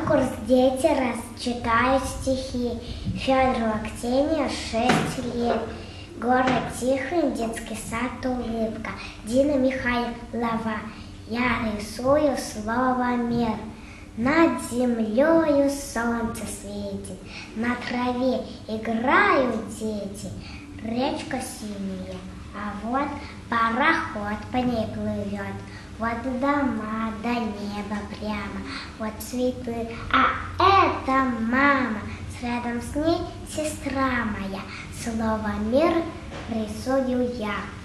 Конкурс «Дети читают стихи». Федору Актению 6 лет. Город Тихвин, детский сад «Улыбка». Дина Михайлова. Я рисую слово «мир». Над землею солнце светит, на траве играют дети. Речка синяя, а вот пароход по ней плывет. Вот дома до неба прямо, вот цветы, а это мама. Рядом с ней сестра моя. Слово «мир» рисую я.